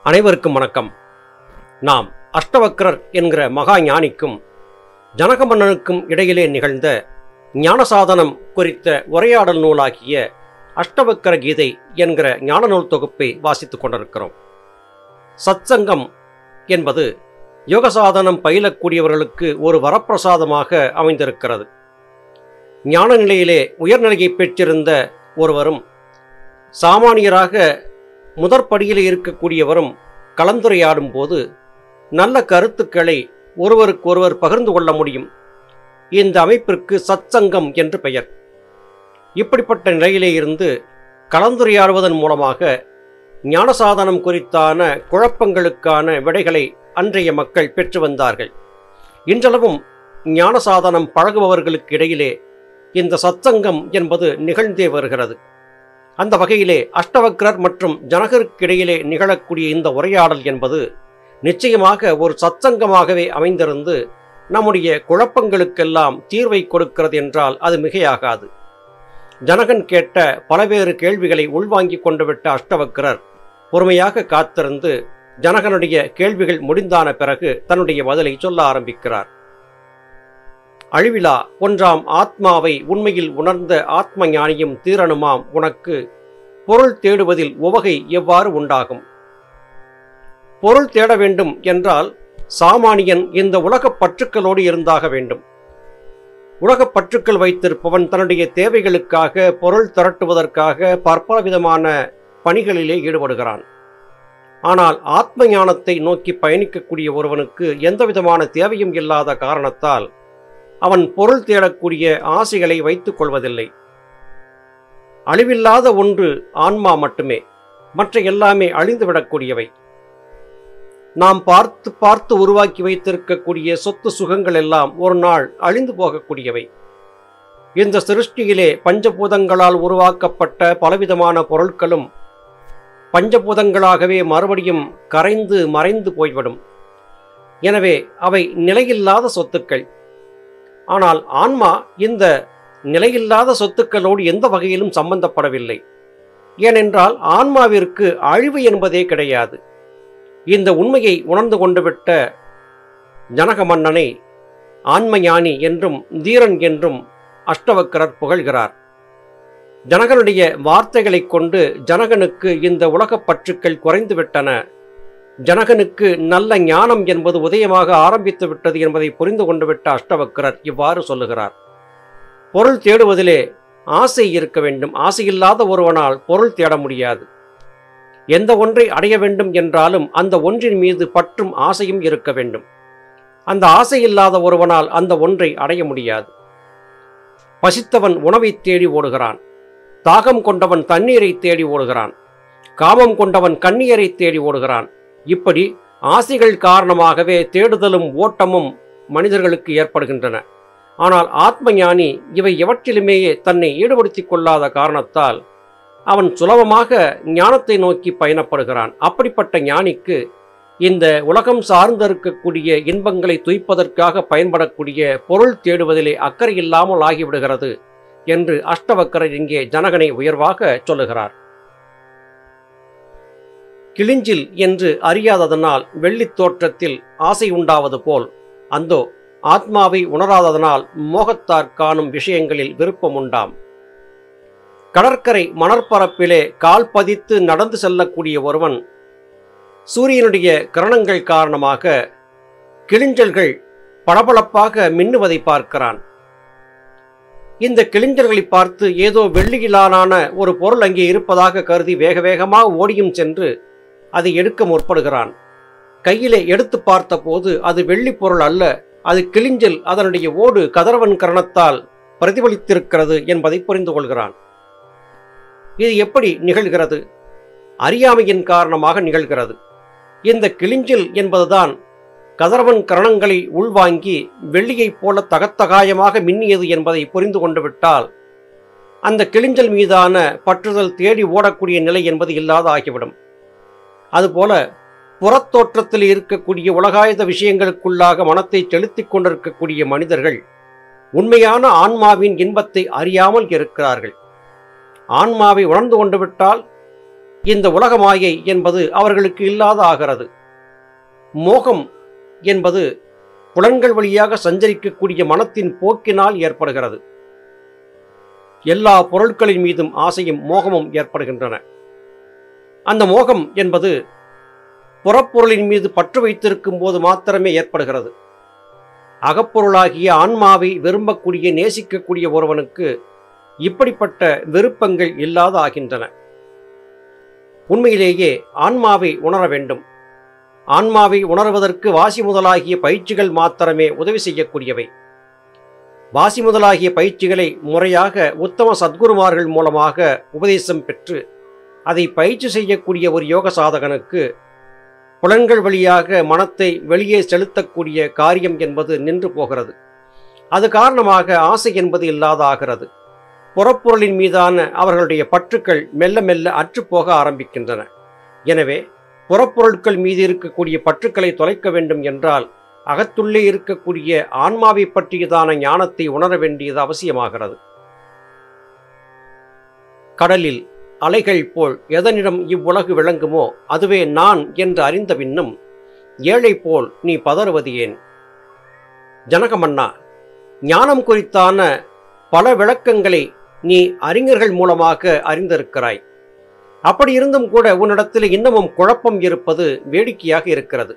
அனைவருக்கும் வணக்கம். நாம் அஷ்டவக்ரர் என்கிற மகா ஞானிக்கும் ஜனக மன்னனுக்கும் இடையிலே நிகழ்ந்த ஞானசாதனம் குறித்த உரையாடல் நூலாகிய அஷ்டவக்ர கீதை என்கிற ஞான நூல் தொகுப்பை வாசித்துக் கொண்டிருக்கிறோம். சத்சங்கம் என்பது யோகசாதனம் பயிலக்கூடியவர்களுக்கு ஒரு வரப்பிரசாதமாக அமைந்திருக்கிறது. ஞான நிலையிலே உயர்நிலையை பெற்றிருந்த ஒருவரும் சாமானியராக முதற்படியில் இருக்கக்கூடியவரும் கலந்துரையாடும் போது நல்ல கருத்துக்களை ஒருவருக்கொருவர் பகிர்ந்து கொள்ள முடியும். இந்த அமைப்பிற்கு சத்சங்கம் என்று பெயர். இப்படிப்பட்ட நிலையிலே இருந்து கலந்துரையாடுவதன் மூலமாக ஞானசாதனம் குறித்தான குழப்பங்களுக்கான விடைகளை அன்றைய மக்கள் பெற்று வந்தார்கள். இன்றளவும் ஞானசாதனம் பழகுபவர்களுக்கு இடையிலே இந்த சத்சங்கம் என்பது நிகழ்ந்தே வருகிறது. அந்த வகையிலே அஷ்டவக்ரர் மற்றும் ஜனகருக்கு இடையிலே நிகழக்கூடிய இந்த உரையாடல் என்பது நிச்சயமாக ஒரு சத்சங்கமாகவே அமைந்திருந்து நம்முடைய குழப்பங்களுக்கெல்லாம் தீர்வை கொடுக்கிறது என்றால் அது மிகையாகாது. ஜனகன் கேட்ட பலவேறு கேள்விகளை உள்வாங்கிக் கொண்டு விட்ட அஷ்டவக்ரர் பொறுமையாக காத்திருந்து ஜனகனுடைய கேள்விகள் முடிந்தான பிறகு தன்னுடைய பதிலை சொல்ல ஆரம்பிக்கிறார். அழிவிலா ஒன்றாம் ஆத்மாவை உண்மையில் உணர்ந்த ஆத்ம ஞானியும் தீரனுமாம் உனக்கு பொருள் தேடுவதில் உவகை எவ்வாறு உண்டாகும்? பொருள் தேட வேண்டும் என்றால் சாமானியன் இந்த உலகப் பற்றுக்களோடு இருந்தாக வேண்டும். உலகப் பற்றுக்கள் வைத்திருப்பவன் தன்னுடைய தேவைகளுக்காக பொருள் திரட்டுவதற்காக பற்பல விதமான பணிகளிலே ஈடுபடுகிறான். ஆனால் ஆத்ம ஞானத்தை நோக்கி பயணிக்கக்கூடிய ஒருவனுக்கு எந்தவிதமான தேவையும் இல்லாத காரணத்தால் அவன் பொருள் தேடக்கூடிய ஆசைகளை வைத்துக் கொள்வதில்லை. அழிவில்லாத ஒன்று ஆன்மா மட்டுமே, மற்ற எல்லாமே அழிந்துவிடக்கூடியவை. நாம் பார்த்து பார்த்து உருவாக்கி வைத்திருக்கக்கூடிய சொத்து சுகங்கள் எல்லாம் ஒரு நாள் அழிந்து போகக்கூடியவை. இந்த சிருஷ்டியிலே பஞ்சபூதங்களால் உருவாக்கப்பட்ட பலவிதமான பொருட்களும் பஞ்சபூதங்களாகவே மறுபடியும் கரைந்து மறைந்து போய்விடும். எனவே அவை நிலையில்லாத சொத்துக்கள். ஆனால் ஆன்மா இந்த நிலையில்லாத சொத்துக்களோடு எந்த வகையிலும் சம்பந்தப்படவில்லை. ஏனென்றால் ஆன்மாவிற்கு அழிவு என்பதே கிடையாது. இந்த உண்மையை உணர்ந்து கொண்டுவிட்ட ஜனக மன்னனை ஆன்ம ஞானி என்றும் தீரன் என்றும் அஷ்டவக்ரர் புகழ்கிறார். ஜனகனுடைய வார்த்தைகளை கொண்டு ஜனகனுக்கு இந்த உலகப் பற்றுக்கள் குறைந்துவிட்டன, ஜனகனுக்கு நல்ல ஞானம் என்பது உதயமாக ஆரம்பித்து விட்டது என்பதை புரிந்து கொண்டு விட்ட அஷ்டவக்ரர் இவ்வாறு சொல்லுகிறார். பொருள் தேடுவதிலே ஆசை இருக்க வேண்டும். ஆசையில்லாத ஒருவனால் பொருள் தேட முடியாது. எந்த ஒன்றை அடைய வேண்டும் என்றாலும் அந்த ஒன்றின் மீது பற்றும் ஆசையும் இருக்க வேண்டும். அந்த ஆசை இல்லாத ஒருவனால் அந்த ஒன்றை அடைய முடியாது. பசித்தவன் உணவை தேடி ஓடுகிறான். தாகம் கொண்டவன் தண்ணீரை தேடி ஓடுகிறான். காமம் கொண்டவன் கண்ணீரை தேடி ஓடுகிறான். இப்படி ஆசைகள் காரணமாகவே தேடுதலும் ஓட்டமும் மனிதர்களுக்கு ஏற்படுகின்றன. ஆனால் ஆத்ம ஞானி இவை எவற்றிலுமேயே தன்னை ஈடுபடுத்திக் கொள்ளாத காரணத்தால் அவன் சுலபமாக ஞானத்தை நோக்கி பயணப்படுகிறான். அப்படிப்பட்ட ஞானிக்கு இந்த உலகம் சார்ந்திருக்கக்கூடிய இன்பங்களை துய்ப்பதற்காக பயன்படக்கூடிய பொருள் தேடுவதிலே அக்கறை இல்லாமல் ஆகிவிடுகிறது என்று அஷ்டவக்ரர் இங்கே ஜனகனை உயர்வாக சொல்லுகிறார். கிளிஞ்சில் என்று அறியாததனால் வெள்ளித் தோற்றத்தில் ஆசை உண்டாவது போல் அந்தோ ஆத்மாவை உணராததனால் மோகத்தார் காணும் விஷயங்களில் விருப்பம் உண்டாம். கடற்கரை மணற்பரப்பிலே கால் பதித்து நடந்து செல்லக்கூடிய ஒருவன் சூரியனுடைய கிரணங்கள் காரணமாக கிளிஞ்சல்கள் பளபளப்பாக மின்னுவதை பார்க்கிறான். இந்த கிளிஞ்சல்களை பார்த்து ஏதோ வெள்ளியிலான ஒரு பொருள் அங்கே இருப்பதாக கருதி வேக வேகமாக ஓடியும் சென்று அதை எடுக்க முற்படுகிறான். கையிலே எடுத்து பார்த்த போது அது வெள்ளி பொருள் அல்ல, அது கிளிஞ்சல். அதனுடைய ஓடு கதிரவன் கரணத்தால் பிரதிபலித்திருக்கிறது என்பதை புரிந்து கொள்கிறான். இது எப்படி நிகழ்கிறது? அறியாமையின் காரணமாக நிகழ்கிறது. இந்த கிளிஞ்சல் என்பதுதான் கதிரவன் கரணங்களை உள்வாங்கி வெள்ளியைப் போல தகத்தகாயமாக மின்னியது என்பதை புரிந்து கொண்டு விட்டால் அந்த கிளிஞ்சல் மீதான பற்றுதல் தேடி ஓடக்கூடிய நிலை என்பது இல்லாத ஆகிவிடும். அதுபோல புறத்தோற்றத்தில் இருக்கக்கூடிய உலகாயுத விஷயங்களுக்குள்ளாக மனத்தை செலுத்திக் கொண்டிருக்கக்கூடிய மனிதர்கள் உண்மையான ஆன்மாவின் இன்பத்தை அறியாமல் இருக்கிறார்கள். ஆன்மாவை உணர்ந்து கொண்டு விட்டால் இந்த உலக மாயை என்பது அவர்களுக்கு இல்லாத ஆகிறது. மோகம் என்பது புலன்கள் வழியாக சஞ்சரிக்கக்கூடிய மனத்தின் போக்கினால் ஏற்படுகிறது. எல்லா பொருட்களின் மீதும் ஆசையும் மோகமும் ஏற்படுகின்றன. அந்த மோகம் என்பது புறப்பொருளின் மீது பற்று வைத்திருக்கும் போது மாத்திரமே ஏற்படுகிறது. அகப்பொருளாகிய ஆன்மாவை விரும்பக்கூடிய நேசிக்கக்கூடிய ஒருவனுக்கு இப்படிப்பட்ட விருப்பங்கள் இல்லாத ஆகின்றன. உண்மையிலேயே ஆன்மாவை உணர வேண்டும். ஆன்மாவை உணர்வதற்கு வாசி முதலாகிய பயிற்சிகள் மாத்திரமே உதவி செய்யக்கூடியவை. வாசி முதலாகிய பயிற்சிகளை முறையாக உத்தம சத்குருமார்கள் மூலமாக உபதேசம் பெற்று அதை பயிற்சி செய்யக்கூடிய ஒரு யோக சாதகனுக்கு புலன்கள் வழியாக மனத்தை வெளியே செலுத்தக்கூடிய காரியம் என்பது நின்று போகிறது. அது காரணமாக ஆசை என்பது இல்லாத ஆகிறது. புறப்பொருளின் மீதான அவர்களுடைய பற்றுக்கள் மெல்ல மெல்ல அற்றுப்போக ஆரம்பிக்கின்றன. எனவே புறப்பொருட்கள் மீது இருக்கக்கூடிய பற்றுக்களை தொலைக்க வேண்டும் என்றால் அகத்துள்ளே இருக்கக்கூடிய ஆன்மாவை பற்றியதான ஞானத்தை உணர வேண்டியது அவசியமாகிறது. கடலில் அலைகள் போல் எதனிடம் இவ்வுலகு விளங்குமோ அதுவே நான் என்று அறிந்த பின்னும் ஏழை போல் நீ பதறுவது ஏன்? ஜனகமன்னா, ஞானம் குறித்தான பல விளக்கங்களை நீ அறிஞர்கள் மூலமாக அறிந்திருக்கிறாய். அப்படி இருந்தும் கூட உன்னிடத்தில் இன்னமும் குழப்பம் இருப்பது வேடிக்கையாக இருக்கிறது.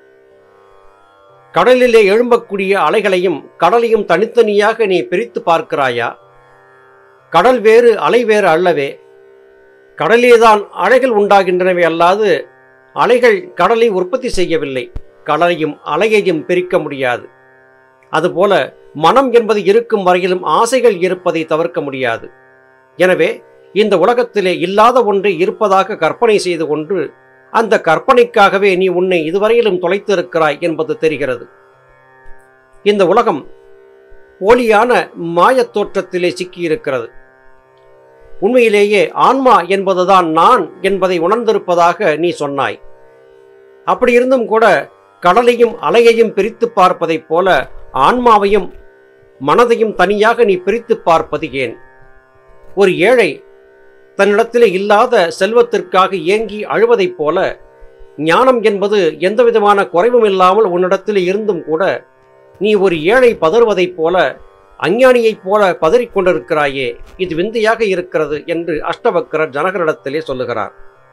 கடலிலே எழும்பக்கூடிய அலைகளையும் கடலையும் தனித்தனியாக நீ பிரித்து பார்க்கிறாயா? கடல் வேறு அலை வேறு அல்லவே. கடலிலேதான் அலைகள் உண்டாகின்றனவே அல்லாது அலைகள் கடலை உற்பத்தி செய்யவில்லை. கடலையும் அலையையும் பிரிக்க முடியாது. அதுபோல மனம் என்பது இருக்கும் வரையிலும் ஆசைகள் இருப்பதை தவிர்க்க முடியாது. எனவே இந்த உலகத்திலே இல்லாத ஒன்றை இருப்பதாக கற்பனை செய்து கொண்டு அந்த கற்பனைக்காகவே நீ உன்னை இதுவரையிலும் தொலைத்திருக்கிறாய் என்பது தெரிகிறது. இந்த உலகம் போலியான மாயத் தோற்றத்திலே சிக்கியிருக்கிறது. உண்மையிலேயே ஆன்மா என்பதுதான் நான் என்பதை உணர்ந்திருப்பதாக நீ சொன்னாய். அப்படி இருந்தும் கூட கடலையும் அலையையும் பிரித்து பார்ப்பதைப் போல ஆன்மாவையும் மனதையும் தனியாக நீ பிரித்து பார்ப்பது ஏன்? ஒரு ஏழை தன்னிடத்திலே இல்லாத செல்வத்திற்காக ஏங்கி அழுவதைப் போல ஞானம் என்பது எந்தவிதமான குறைவும் இல்லாமல் உன்னிடத்திலே இருந்தும் கூட நீ ஒரு ஏழை பதறுவதைப் போல அஞ்ஞானியைப் போல பதறிக்கொண்டிருக்கிறாயே, இது விந்தையாக இருக்கிறது என்று அஷ்டவக்கரர் ஜனகரிடத்திலே சொல்லுகிறார்.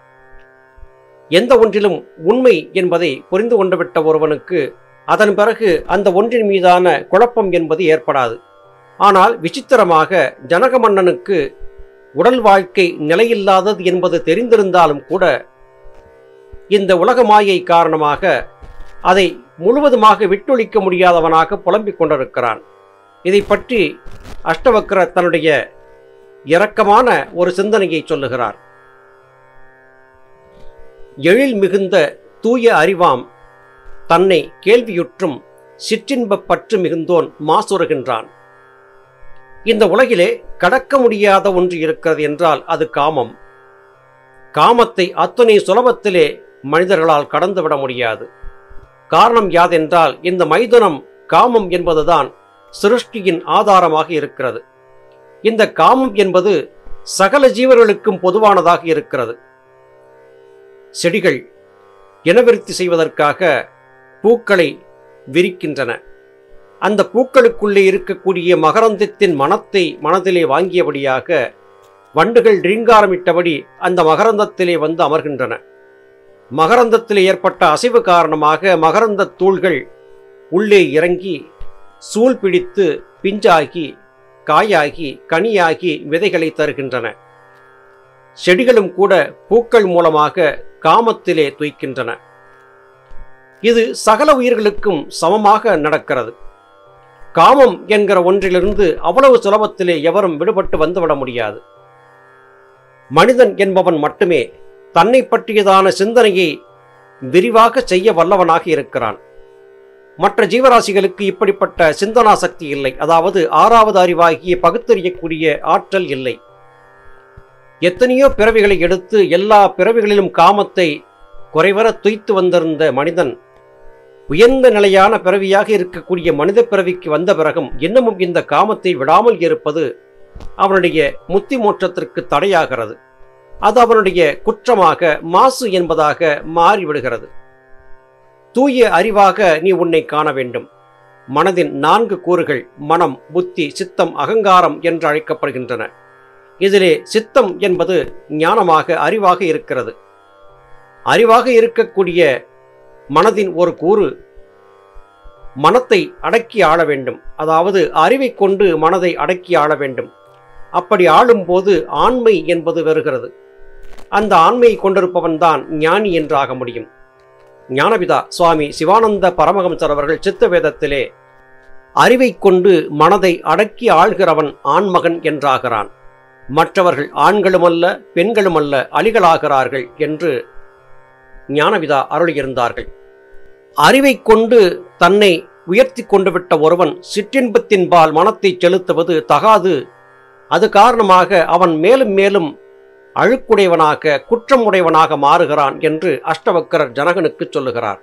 எந்த ஒன்றிலும் உண்மை என்பதை புரிந்து கொண்டுவிட்ட ஒருவனுக்கு அதன் பிறகு அந்த ஒன்றின் மீதான குழப்பம் என்பது ஏற்படாது. ஆனால் விசித்திரமாக ஜனக மன்னனுக்கு உடல் வாழ்க்கை நிலையில்லாதது என்பது தெரிந்திருந்தாலும் கூட இந்த உலக மாயை காரணமாக அதை முழுவதுமாக விட்டொழிக்க முடியாதவனாக புலம்பிக் கொண்டிருக்கிறான். இதை பற்றி அஷ்டவக்கரர் தன்னுடைய இரக்கமான ஒரு சிந்தனையை சொல்லுகிறார். எழில் மிகுந்த தூய அறிவாம் தன்னை கேள்வியுற்றும் சிற்றின்பப் பற்று மிகுந்தோன் மாசுறுகின்றான். இந்த உலகிலே கடக்க முடியாத ஒன்று இருக்கிறது என்றால் அது காமம். காமத்தை அத்தனை சுலபத்திலே மனிதர்களால் கடந்துவிட முடியாது. காரணம் யாதென்றால் இந்த மைதுனம் காமம் என்பதுதான் சிருஷ்டியின் ஆதாரமாக இருக்கிறது. இந்த காமம் என்பது சகல ஜீவர்களுக்கும் பொதுவானதாக இருக்கிறது. செடிகள் இனவிருத்தி செய்வதற்காக பூக்களை விரிக்கின்றன. அந்த பூக்களுக்குள்ளே இருக்கக்கூடிய மகரந்தத்தின் மனத்தை மனதிலே வாங்கியபடியாக வண்டுகள் ரீங்காரமிட்டபடி அந்த மகரந்தத்திலே வந்து அமர்கின்றன. மகரந்தத்திலே ஏற்பட்ட அசைவு காரணமாக மகரந்த தூள்கள் உள்ளே இறங்கி சூழ் பிடித்து பிஞ்சாகி காயாகி கனியாகி விதைகளை தருகின்றன. செடிகளும் கூட பூக்கள் மூலமாக காமத்திலே துய்க்கின்றன. இது சகல உயிர்களுக்கும் சமமாக நடக்கிறது. காமம் என்கிற ஒன்றிலிருந்து அவ்வளவு சுலபத்திலே எவரும் விடுபட்டு வந்துவிட முடியாது. மனிதன் என்பவன் மட்டுமே தன்னை பற்றியதான சிந்தனையை விரிவாக செய்ய வல்லவனாக இருக்கிறான். மற்ற ஜீவராசிகளுக்கு இப்படிப்பட்ட சிந்தனா சக்தி இல்லை. அதாவது ஆறாவது அறிவாகிய பகுத்தறியக்கூடிய ஆற்றல் இல்லை. எத்தனையோ பிறவிகளை எடுத்து எல்லா பிறவிகளிலும் காமத்தை குறைவர துய்த்து வந்திருந்த மனிதன் உயர்ந்த நிலையான பிறவியாக இருக்கக்கூடிய மனித பிறவிக்கு வந்த பிறகும் இன்னமும் இந்த காமத்தை விடாமல் இருப்பது அவனுடைய முத்தி மோட்சத்திற்கு தடையாகிறது. அது அவனுடைய குற்றமாக மாசு என்பதாக மாறிவிடுகிறது. தூய அறிவாக நீ உன்னை காண வேண்டும். மனதின் 4 கூறுகள் மனம், புத்தி, சித்தம், அகங்காரம் என்று அழைக்கப்படுகின்றன. இதிலே சித்தம் என்பது ஞானமாக, அறிவாக இருக்கிறது. அறிவாக இருக்கக்கூடிய மனதின் ஒரு கூறு மனத்தை அடக்கி ஆள வேண்டும். அதாவது அறிவை கொண்டு மனதை அடக்கி ஆள வேண்டும். அப்படி ஆளும்போது ஆண்மை என்பது வருகிறது. அந்த ஆண்மையை கொண்டிருப்பவன் தான் ஞானி என்றாக முடியும். ஞானபிதா சுவாமி சிவானந்த பரமஹம்சர் அவர்கள் சித்த வேதத்திலே அறிவை கொண்டு மனதை அடக்கி ஆள்கிறவன் ஆண்மகன் என்றாகிறான். மற்றவர்கள் ஆண்களுமல்ல பெண்களுமல்ல அலிகளாகிறார்கள் என்று ஞானபிதா அருளியிருந்தார்கள். அறிவை கொண்டு தன்னை உயர்த்தி கொண்டு விட்ட ஒருவன் சிற்றின்பத்தின்பால் மனத்தை செலுத்துவது தகாது. அது காரணமாக அவன் மேலும் மேலும் அழுக்குடையவனாக, குற்றமுடையவனாக மாறுகிறான் என்று அஷ்டவக்கரர் ஜனகனுக்கு சொல்லுகிறார்.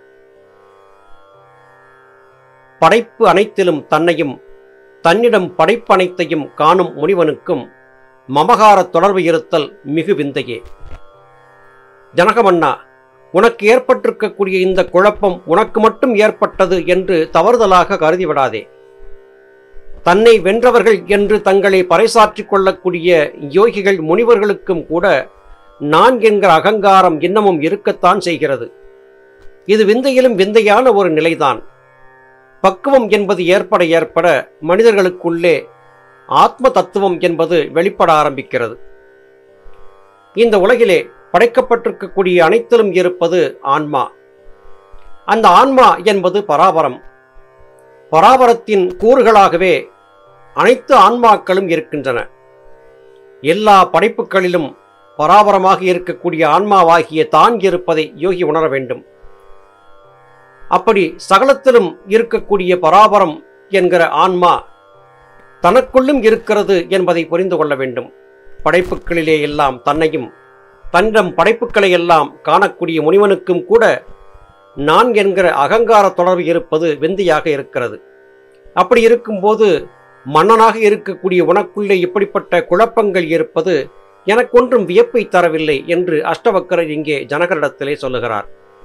படைப்பு அனைத்திலும் தன்னையும் தன்னிடம் படைப்பு அனைத்தையும் காணும் முனிவனுக்கும் மமகார தொடர்பு இருத்தல் மிகு விந்தையே. ஜனகமன்னா, உனக்கு ஏற்பட்டிருக்கக்கூடிய இந்த குழப்பம் உனக்கு மட்டும் ஏற்பட்டது என்று தவறுதலாக கருதிவிடாதே. தன்னை வென்றவர்கள் என்று தங்களை பறைசாற்றிக் கொள்ளக்கூடிய யோகிகள் முனிவர்களுக்கும் கூட நான் என்கிற அகங்காரம் இன்னமும் இருக்கத்தான் செய்கிறது. இது விந்தையிலும் விந்தையான ஒரு நிலைதான். பக்குவம் என்பது ஏற்பட ஏற்பட மனிதர்களுக்குள்ளே ஆத்ம தத்துவம் என்பது வெளிப்பட ஆரம்பிக்கிறது. இந்த உலகிலே படைக்கப்பட்டிருக்கக்கூடிய அனைத்திலும் இருப்பது ஆன்மா. அந்த ஆன்மா என்பது பராபரம். பராபரத்தின் கூறுகளாகவே அனைத்து ஆன்மாக்களும் இருக்கின்றன. எல்லா படைப்புகளிலும் பராபரமாக இருக்கக்கூடிய ஆன்மாவாகிய தான் இருப்பதை யோகி உணர வேண்டும். அப்படி சகலத்திலும் இருக்கக்கூடிய பராபரம் என்கிற ஆன்மா தனக்குள்ளும் இருக்கிறது என்பதை புரிந்து கொள்ள வேண்டும். படைப்புகளிலே எல்லாம் தன்னையும் தன்னிடம் படைப்புகளை எல்லாம் காணக்கூடிய முனிவனுக்கும் கூட நான் என்கிற அகங்கார தொடர்பு இருப்பது விந்தையாக இருக்கிறது. அப்படி இருக்கும்போது மன்னனாக இருக்கக்கூடிய உனக்குள்ளே இப்படிப்பட்ட குழப்பங்கள் இருப்பது எனக்கொன்றும் வியப்பை தரவில்லை என்று அஷ்டவக்கரர் இங்கே ஜனகரிடத்திலே சொல்லுகிறார்.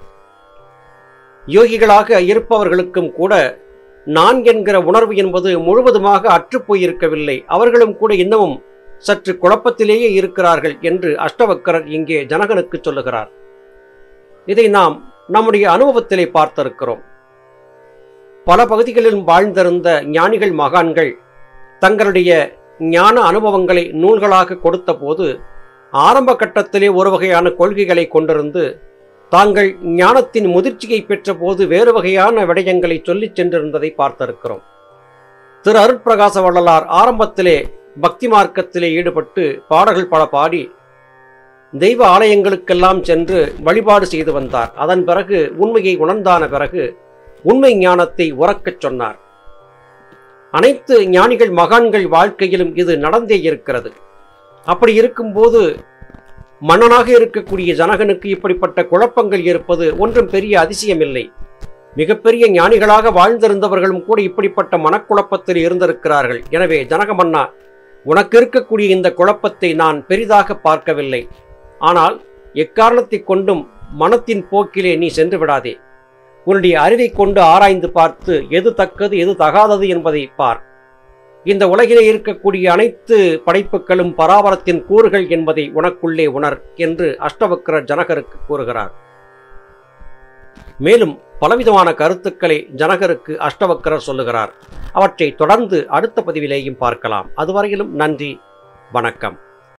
யோகிகளாக இருப்பவர்களுக்கும் கூட நான் என்கிற உணர்வு என்பது முழுவதுமாக அற்றுப்போயிருக்கவில்லை. அவர்களும் கூட இன்னமும் சற்று குழப்பத்திலேயே இருக்கிறார்கள் என்று அஷ்டவக்கரர் இங்கே ஜனகனுக்கு சொல்லுகிறார். இதை நாம் நம்முடைய அனுபவத்திலே பார்த்திருக்கிறோம். பல பகுதிகளிலும் வாழ்ந்திருந்த ஞானிகள், மகான்கள் தங்களுடைய ஞான அனுபவங்களை நூல்களாக கொடுத்த போது ஆரம்ப கட்டத்திலே ஒரு வகையான கொள்கைகளை கொண்டிருந்து தாங்கள் ஞானத்தின் முதிர்ச்சியை பெற்ற போது வேறு வகையான விடயங்களை சொல்லிச் சென்றிருந்ததை பார்த்திருக்கிறோம். திரு அருட்பிரகாச வள்ளலார் ஆரம்பத்திலே பக்தி மார்க்கத்திலே ஈடுபட்டு பாடல்கள் பல பாடி தெய்வ ஆலயங்களுக்கெல்லாம் சென்று வழிபாடு செய்து வந்தார். அதன் பிறகு உண்மையை உணர்ந்தான பிறகு உண்மை ஞானத்தை உறக்கச் சொன்னார். அனைத்து ஞானிகள், மகான்கள் வாழ்க்கையிலும் இது நடந்தே இருக்கிறது. அப்படி இருக்கும்போது மன்னனாக இருக்கக்கூடிய ஜனகனுக்கு இப்படிப்பட்ட குழப்பங்கள் இருப்பது ஒன்றும் பெரிய அதிசயமில்லை. மிகப்பெரிய ஞானிகளாக வாழ்ந்திருந்தவர்களும் கூட இப்படிப்பட்ட மனக்குழப்பத்தில் இருந்திருக்கிறார்கள். எனவே ஜனக மன்னா, உனக்கு இருக்கக்கூடிய இந்த குழப்பத்தை நான் பெரிதாக பார்க்கவில்லை. ஆனால் எக்காரணத்தை கொண்டும் மனத்தின் போக்கிலே நீ சென்று விடாதே. உன்னுடைய அறிவை கொண்டு ஆராய்ந்து பார்த்து எது தக்கது எது தகாதது என்பதை பார். இந்த உலகிலே இருக்கக்கூடிய அனைத்து படைப்புகளும் பராபரத்தின் கூறுகள் என்பதை உனக்குள்ளே உணர் என்று அஷ்டவக்கரர் ஜனகருக்கு கூறுகிறார். மேலும் பலவிதமான கருத்துக்களை ஜனகருக்கு அஷ்டவக்கரர் சொல்லுகிறார். அவற்றை தொடர்ந்து அடுத்த பதிவிலேயும் பார்க்கலாம். அதுவரையிலும் நன்றி, வணக்கம்.